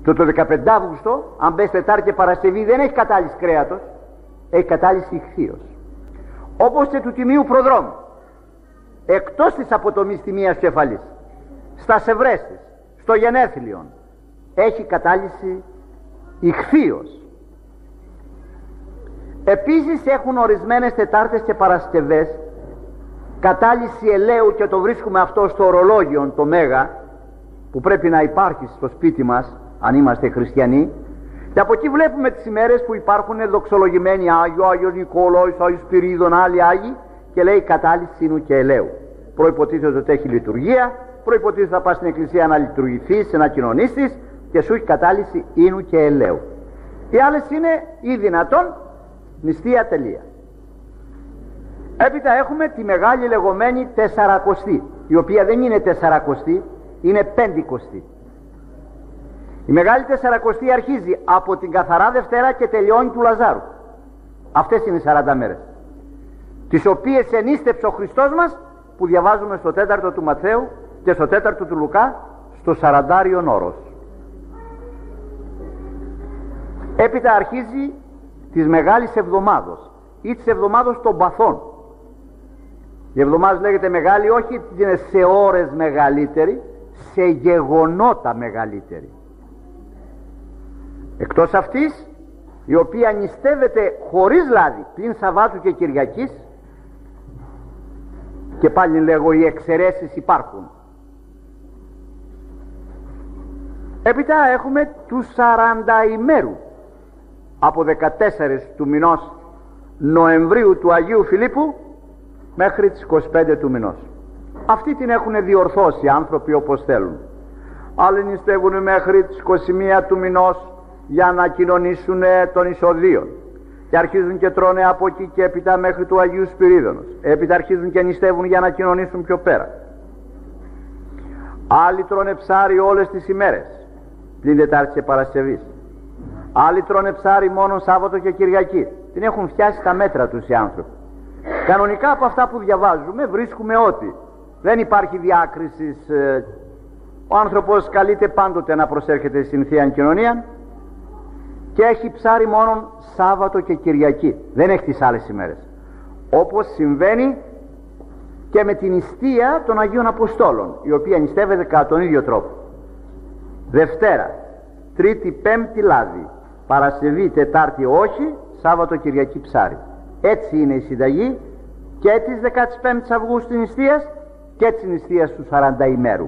Το 15 Αύγουστο, αν μπες Τετάρτη και Παρασκευή, δεν έχει κατάλυση κρέατος, έχει κατάλυση ιχθύος. Όπως και του Τιμίου Προδρόμου, εκτός της αποτομής τιμίας κεφαλής, στα Σευρέστης, στο Γενέθλιον, έχει κατάλυση ιχθύος. Επίσης έχουν ορισμένες Τετάρτες και Παρασκευές κατάλυση ελαίου, και το βρίσκουμε αυτό στο ορολόγιο το Μέγα, που πρέπει να υπάρχει στο σπίτι μας αν είμαστε χριστιανοί, και από εκεί βλέπουμε τις ημέρες που υπάρχουν δοξολογημένοι Άγιο, Άγιος Νικόλαος, Άγιος Σπυρίδων, άλλοι Άγιοι, και λέει κατάλυση ίνου και ελαίου. Προϋποτίθεται ότι έχει λειτουργία, προϋποτίθεται θα πας στην εκκλησία να λειτουργηθείς, να κοινωνήσεις, και σου έχει κατάλυση ίνου και ελαίου. Οι άλλες είναι ή δυνατόν νηστεία τελεία. Έπειτα έχουμε τη μεγάλη λεγόμενη Τεσσαρακοστή, η οποία δεν είναι Τεσσαρακοστή, είναι Πεντηκοστή. Η μεγάλη Τεσσαρακοστή αρχίζει από την Καθαρά Δευτέρα και τελειώνει του Λαζάρου. Αυτές είναι οι 40 μέρες, τις οποίες ενίστεψε ο Χριστός μας, που διαβάζουμε στο 4ο του Ματθαίου και στο 4ο του Λουκά, στο 40άριον όρος. Έπειτα αρχίζει της Μεγάλης Εβδομάδος ή της Εβδομάδος των Παθών. Η εβδομάδα λέγεται μεγάλη, όχι ότι είναι σε ώρες μεγαλύτερη, σε γεγονότα μεγαλύτερη. Εκτός αυτής, η οποία νηστεύεται χωρίς λάδι πλην Σαββάτου και Κυριακής, και πάλι λέγω οι εξαιρέσεις υπάρχουν. Έπειτα έχουμε τους 40 ημέρου, από 14 του μηνός Νοεμβρίου του Αγίου Φιλίππου μέχρι τις 25 του μηνός. Αυτοί την έχουν διορθώσει άνθρωποι όπως θέλουν. Άλλοι νηστεύουν μέχρι τις 21 του μηνός για να κοινωνήσουν των εισοδείων, και αρχίζουν και τρώνε από εκεί και έπειτα μέχρι του Αγίου Σπυρίδωνος. Έπειτα αρχίζουν και νηστεύουν για να κοινωνήσουν πιο πέρα. Άλλοι τρώνε ψάρι όλες τις ημέρες πλην Τετάρτης και Παρασκευής. Άλλοι τρώνε ψάρι μόνο Σάββατο και Κυριακή. Την έχουν φτιάσει τα μέτρα τους οι άνθρωποι. Κανονικά από αυτά που διαβάζουμε βρίσκουμε ότι δεν υπάρχει διάκριση. Ο άνθρωπος καλείται πάντοτε να προσέρχεται στην Θεία Κοινωνία και έχει ψάρι μόνο Σάββατο και Κυριακή, δεν έχει τις άλλες ημέρες, όπως συμβαίνει και με την νηστεία των Αγίων Αποστόλων, η οποία νηστεύεται κατά τον ίδιο τρόπο. Δευτέρα, Τρίτη, Πέμπτη λάδι, Παρασκευή, Τετάρτη όχι, Σάββατο, Κυριακή ψάρι. Έτσι είναι η συνταγή και της 15ης Αυγούστου νηστείας και της νηστείας του 40 ημέρου.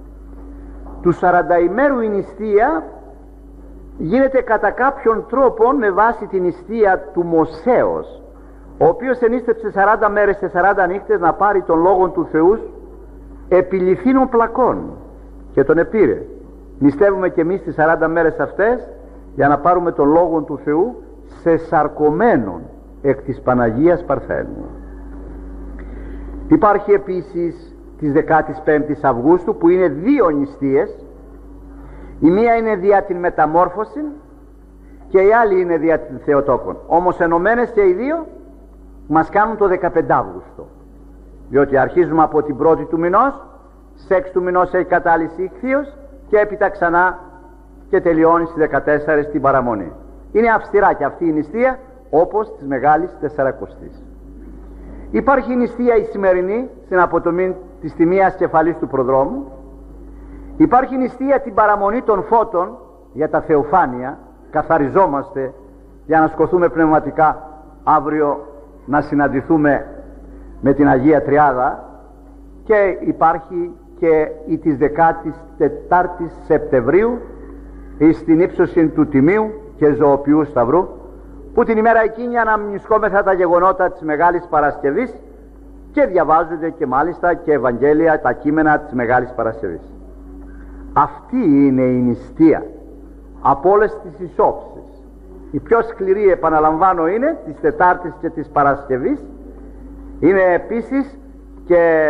Του 40 ημέρου η νηστεία γίνεται κατά κάποιον τρόπο με βάση την νηστεία του Μωσέως, ο οποίος ενίστεψε 40 μέρες και 40 νύχτες να πάρει τον Λόγο του Θεού επί λιθίνων πλακών, και τον επήρε. Νηστεύουμε και εμείς τις 40 μέρες αυτές για να πάρουμε τον Λόγο του Θεού σε σαρκωμένον εκ της Παναγίας Παρθένου. Υπάρχει επίσης της 15ης Αυγούστου, που είναι δύο νηστείες. Η μία είναι δια την μεταμόρφωση και η άλλη είναι δια την Θεοτόκον. Όμως ενωμένες και οι δύο μας κάνουν το 15 Αύγουστο, διότι αρχίζουμε από την 1η του μηνός, σε 6 του μηνός έχει κατάλυση ιχθύος και έπειτα ξανά και τελειώνει στις 14 την παραμονή. Είναι αυστηρά και αυτή η νηστεία, όπως της Μεγάλης Τεσσαρακοστής. Υπάρχει η νηστεία η σημερινή στην αποτομή της τιμίας κεφαλής του προδρόμου. Υπάρχει η νηστεία την παραμονή των φώτων για τα θεοφάνεια. Καθαριζόμαστε για να σκοθούμε πνευματικά αύριο να συναντηθούμε με την Αγία Τριάδα. Και υπάρχει και η της 14ης Σεπτεμβρίου στην ύψωση του Τιμίου και Ζωοποιού Σταυρού, που την ημέρα εκείνη αναμνησκόμεθα τα γεγονότα της Μεγάλης Παρασκευής και διαβάζονται και μάλιστα και Ευαγγέλια, τα κείμενα της Μεγάλης Παρασκευής. Αυτή είναι η νηστεία από όλες τις ισόψεις. Η πιο σκληρή, επαναλαμβάνω, είναι της Τετάρτης και της Παρασκευής. Είναι επίσης και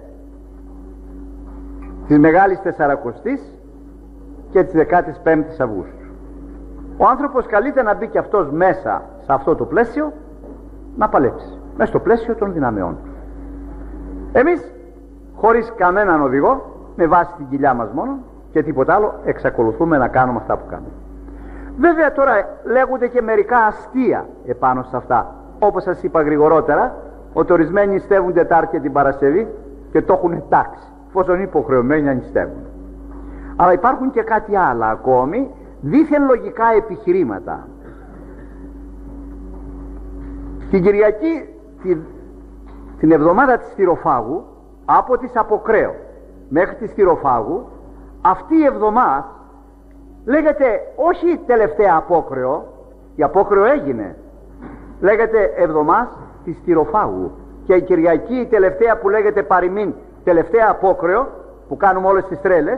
της Μεγάλης Τεσσαρακοστής και της 15ης Αυγούστου. Ο άνθρωπος καλείται να μπει και αυτός μέσα σε αυτό το πλαίσιο, να παλέψει μέσα στο πλαίσιο των δυναμεών του. Εμείς χωρίς κανέναν οδηγό, με βάση την κοιλιά μας μόνο και τίποτα άλλο, εξακολουθούμε να κάνουμε αυτά που κάνουμε. Βέβαια τώρα λέγονται και μερικά αστεία επάνω σε αυτά. Όπως σας είπα γρηγορότερα, ότι ορισμένοι νηστεύουν Τετάρτη και την Παρασκευή και το έχουν τάξει, εφόσον είναι υποχρεωμένοι να νηστεύουν. Αλλά υπάρχουν και κάτι άλλο ακόμη, δήθεν λογικά επιχειρήματα. Την Κυριακή, την εβδομάδα της Στυροφάγου, από τις Αποκρέω μέχρι τη Στυροφάγου, αυτή η εβδομάδα λέγεται όχι τελευταία Απόκρεο, η Απόκρεο έγινε, λέγεται εβδομάδα της Στυροφάγου, και η Κυριακή η τελευταία που λέγεται παροιμήν τελευταία Απόκρεο, που κάνουμε όλες τις τρέλες,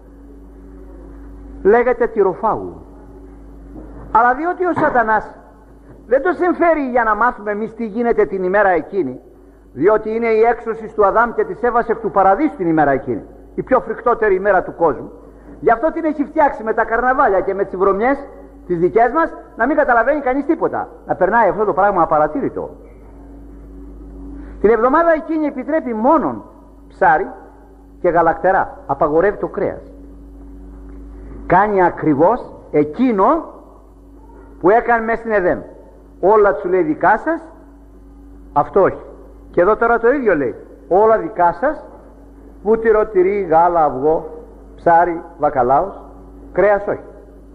λέγεται Τυροφάγου. Αλλά διότι ο Σατανάς δεν το συμφέρει για να μάθουμε εμείς τι γίνεται την ημέρα εκείνη, διότι είναι η έξωση του Αδάμ και της Εύας εκ του Παραδείσου την ημέρα εκείνη, η πιο φρικτότερη ημέρα του κόσμου. Γι' αυτό την έχει φτιάξει με τα καρναβάλια και με τις βρωμιές τις δικές μας, να μην καταλαβαίνει κανείς τίποτα, να περνάει αυτό το πράγμα απαρατήρητο. Την εβδομάδα εκείνη επιτρέπει μόνον ψάρι και γαλακτερά, απαγορεύει το κρέας. Κάνει ακριβώς εκείνο που έκανε μέσα στην Εδέμ. Όλα του λέει δικά σας, αυτό όχι. Και εδώ τώρα το ίδιο λέει, όλα δικά σας, βούτυρο, τυρί, γάλα, αυγό, ψάρι, βακαλάος, κρέας όχι.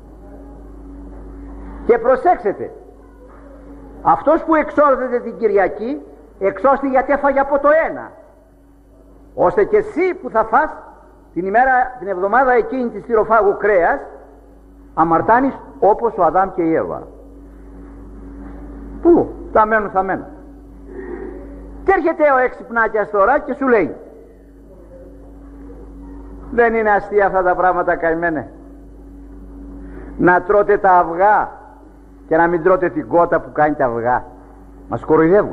Και προσέξτε, αυτός που εξόρδεται την Κυριακή εξώστη γιατί έφαγε από το ένα, ώστε και εσύ που θα φας την εβδομάδα εκείνη της Στυροφάγου κρέας, αμαρτάνεις όπως ο Αδάμ και η Εύα. Πού θα μένουν, θα μένουν. Και έρχεται ο έξυπνάκιας τώρα και σου λέει, δεν είναι αστεία αυτά τα πράγματα, καημένε, να τρώτε τα αυγά και να μην τρώτε την κότα που κάνει τα αυγά? Μας κοροϊδεύουν.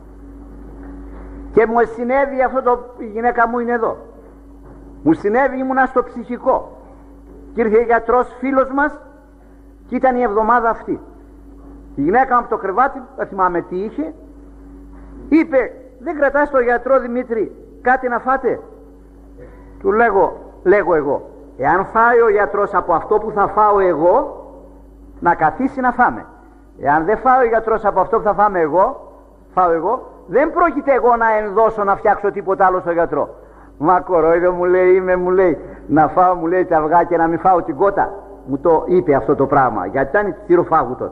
Και μου συνέβη αυτό, η γυναίκα μου είναι εδώ, μου συνέβη, ήμουνα στο ψυχικό και ήρθε γιατρός φίλος μας και ήταν η εβδομάδα αυτή. Η γυναίκα μου από το κρεβάτι, δεν θυμάμαι τι είχε, είπε, δεν κρατάς το γιατρό Δημήτρη κάτι να φάτε? Του λέγω εγώ, εάν φάει ο γιατρός από αυτό που θα φάω εγώ, να καθίσει να φάμε. Εάν δεν φάει ο γιατρός από αυτό που θα φάω εγώ, δεν πρόκειται εγώ να ενδώσω να φτιάξω τίποτα άλλο στο γιατρό. Μα κορόιδο, μου λέει, να φάω, μου λέει, τα αυγά και να μην φάω την κότα. Μου το είπε αυτό το πράγμα, γιατί ήταν Τυροφάγου τότε.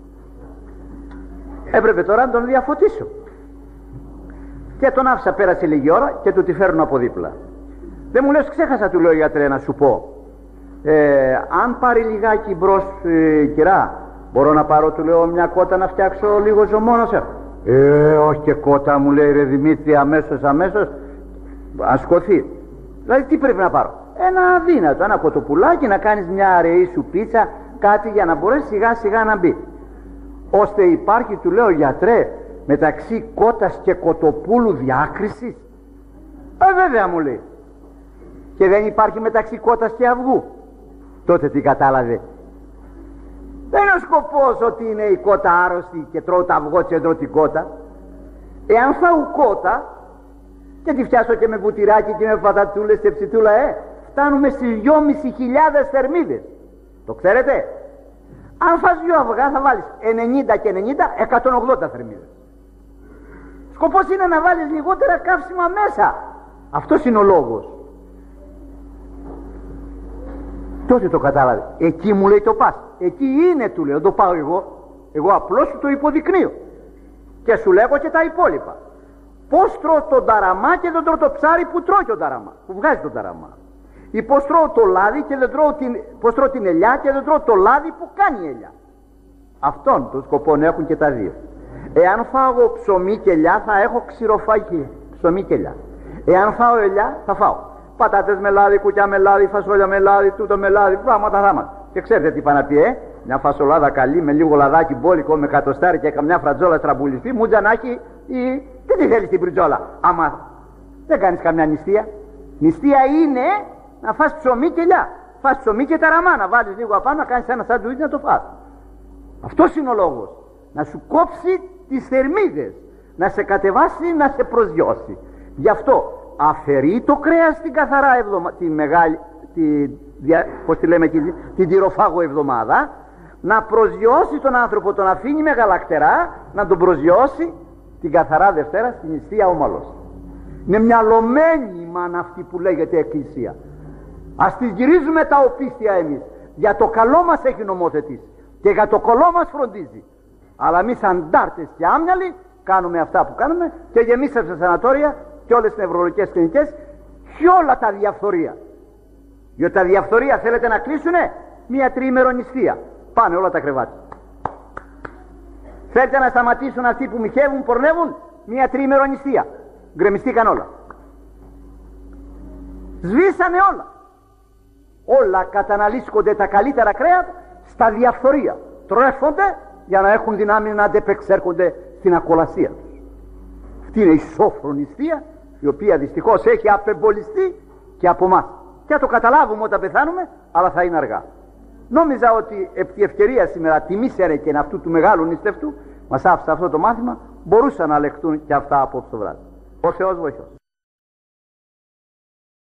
Έπρεπε τώρα να τον διαφωτίσω. Και τον άφησα, πέρασε λίγη ώρα και του τη φέρνω από δίπλα. Δεν μου λες, ξέχασα, του λέω, γιατρέ, να σου πω, αν πάρει λιγάκι μπρος, κυρά, μπορώ να πάρω, του λέω, μια κότα να φτιάξω λίγο ζωμόνος? Όχι και κότα, μου λέει, ρε Δημήτρη, αμέσως, αν σκοθεί. Δηλαδή τι πρέπει να πάρω? Ένα αδύνατο, ένα κοτοπουλάκι, να κάνεις μια αραιή σου πίτσα, κάτι για να μπορέσει σιγά σιγά να μπει. Ώστε υπάρχει, του λέω, γιατρέ, μεταξύ κότας και κοτοπούλου διάκριση? Βέβαια, μου λέει. Και δεν υπάρχει μεταξύ κότας και αυγού? Τότε τι κατάλαβε? Δεν είναι ο σκοπός ότι είναι η κότα άρρωστη και τρώω το αυγό και τρώω την κότα. Εάν φάω κότα και τη φτιάσω και με βουτυράκι και με πατατούλες και ψητούλα, φτάνουμε στις 2.500 θερμίδες. Το ξέρετε? Αν φας 2 αυγά θα βάλεις 90 και 90, 180 θερμίδες. Σκοπός είναι να βάλεις λιγότερα καύσιμα μέσα. Αυτός είναι ο λόγος. Τότε το κατάλαβε. Εκεί, μου λέει, το πας. Εκεί είναι, του λέω, το πάω εγώ απλώς σου το υποδεικνύω και σου λέγω και τα υπόλοιπα. Πώς τρώω τον ταραμά και δεν τρώω το ψάρι που τρώει τον ταραμά, που βγάζει τον ταραμά, ή πώς τρώω το λάδι και δεν τρώω πώς τρώω την ελιά και δεν τρώω το λάδι που κάνει η ελιά. Αυτόν τον σκοπό έχουν και τα δύο. Εάν φάω ψωμί και ελιά θα έχω ξηροφάγει ψωμί και ελιά. Εάν φάω ελιά θα φάω πατάτες με λάδι, κουκιά με λάδι, φασόλια με λάδι, τούτο με λάδι, πράγματα. Και ξέρετε τι είπα να πει, μια φασολάδα καλή με λίγο λαδάκι μπόλικο, με κατοστάρι και καμιά φρατζόλα τραμπουλιστή, μούτζα να έχει ή τι τη θέλεις την πριτζόλα? Άμα δεν κάνεις καμιά νηστεία. Νηστεία είναι να φας ψωμί και ελιά. Φας ψωμί και ταραμά, να βάλεις λίγο απάνω, να κάνεις ένα σαντουίτς να το φας. Αυτός είναι ο λόγος. Να σου κόψει τις θερμίδες, να σε κατεβάσει, να σε προσγειώσει. Γι' αυτό αφαιρεί το κρέας την καθαρά πώς τη λέμε εκεί, την τυροφάγο εβδομάδα, να προσγειώσει τον άνθρωπο, τον αφήνει με γαλακτερά, να τον προσγειώσει την καθαρά Δευτέρα στην νηστεία ομαλώς. Είναι μυαλωμένη η μάνα αυτή που λέγεται Εκκλησία. Ας τη γυρίζουμε τα οπίστια εμείς. Για το καλό μας έχει νομοθετήσει και για το καλό μας φροντίζει. Αλλά εμείς αντάρτες και άμυαλοι κάνουμε αυτά που κάνουμε και γεμίσαμε στα σανατόρια και όλες τις νευρολογικές κλινικές και όλα τα διαφθορία. Διότι τα διαφθορία θέλετε να κλείσουνε, μία τριήμερο νηστεία. Πάνε όλα τα κρεβάτια. Θέλετε να σταματήσουν αυτοί που μοιχεύουν, πορνεύουν, μία τριήμερο νηστεία. Γκρεμιστήκαν όλα. Σβήσανε όλα. Όλα καταναλύσκονται τα καλύτερα κρέατα στα διαφθορία. Τρέφονται για να έχουν δυνάμει να αντεπεξέρχονται στην ακολασία τους. Αυτή είναι η σόφρονιστία, η οποία δυστυχώς έχει απεμπολιστεί και από εμάς. Και θα το καταλάβουμε όταν πεθάνουμε, αλλά θα είναι αργά. Νόμιζα ότι επί τη ευκαιρία σήμερα τιμήσερε και αυτού του μεγάλου νηστευτού, μας άφησε αυτό το μάθημα, μπορούσαν να λεχτούν και αυτά απόψε το βράδυ. Ο Θεός βοηθός.